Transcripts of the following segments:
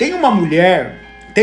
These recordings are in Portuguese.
tem uma mulher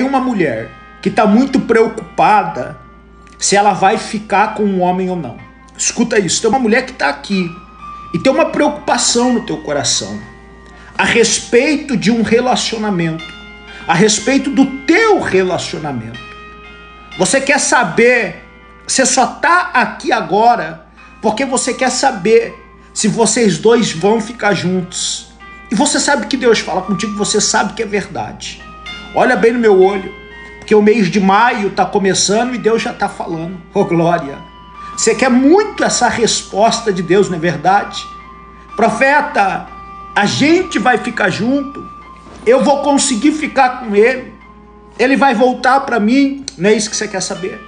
que está muito preocupada se ela vai ficar com um homem ou não. Escuta isso, tem uma mulher que está aqui e tem uma preocupação no teu coração a respeito de um relacionamento, a respeito do teu relacionamento. Você quer saber, você só está aqui agora porque você quer saber se vocês dois vão ficar juntos. E você sabe que Deus fala contigo, você sabe que é verdade. Olha bem no meu olho, porque o mês de maio está começando e Deus já está falando. Oh, glória! Você quer muito essa resposta de Deus, não é verdade? Profeta, a gente vai ficar junto, eu vou conseguir ficar com ele, ele vai voltar para mim. Não é isso que você quer saber?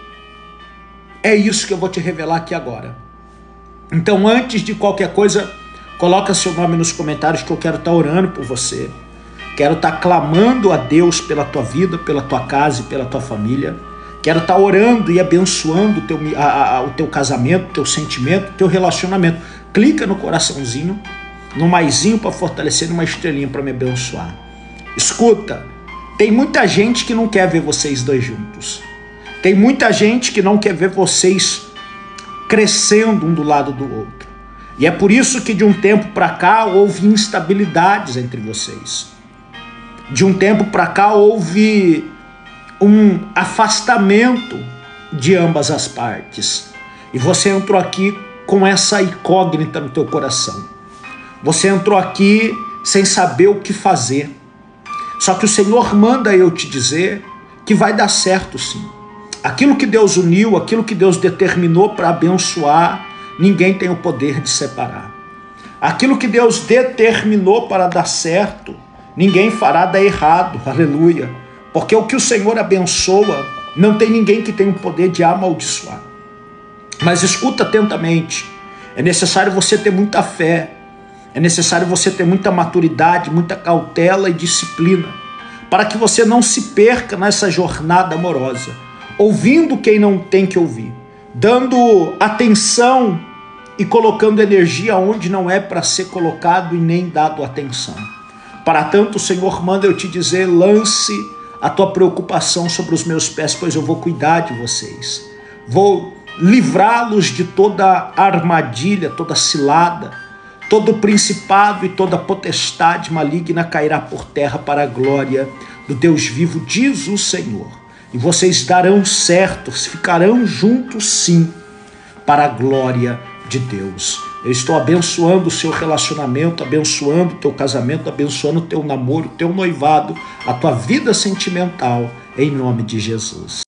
É isso que eu vou te revelar aqui agora. Então, antes de qualquer coisa, coloca seu nome nos comentários que eu quero estar orando por você. Quero estar clamando a Deus pela tua vida, pela tua casa e pela tua família. Quero estar orando e abençoando o teu casamento, o teu sentimento, o teu relacionamento. Clica no coraçãozinho, no maisinho para fortalecer, numa estrelinha para me abençoar. Escuta, tem muita gente que não quer ver vocês dois juntos. Tem muita gente que não quer ver vocês crescendo um do lado do outro. E é por isso que de um tempo para cá houve instabilidades entre vocês. De um tempo para cá houve um afastamento de ambas as partes. E você entrou aqui com essa incógnita no teu coração. Você entrou aqui sem saber o que fazer. Só que o Senhor manda eu te dizer que vai dar certo sim. Aquilo que Deus uniu, aquilo que Deus determinou para abençoar, ninguém tem o poder de separar. Aquilo que Deus determinou para dar certo, ninguém fará dar errado, aleluia. Porque o que o Senhor abençoa, não tem ninguém que tenha o poder de amaldiçoar. Mas escuta atentamente, é necessário você ter muita fé, é necessário você ter muita maturidade, muita cautela e disciplina, para que você não se perca nessa jornada amorosa, ouvindo quem não tem que ouvir, dando atenção e colocando energia onde não é para ser colocado e nem dado atenção. Para tanto, o Senhor manda eu te dizer, lance a tua preocupação sobre os meus pés, pois eu vou cuidar de vocês. Vou livrá-los de toda armadilha, toda cilada, todo principado e toda potestade maligna cairá por terra para a glória do Deus vivo, diz o Senhor. E vocês darão certo, ficarão juntos sim, para a glória de Deus. Eu estou abençoando o seu relacionamento, abençoando o teu casamento, abençoando o teu namoro, o teu noivado, a tua vida sentimental, em nome de Jesus.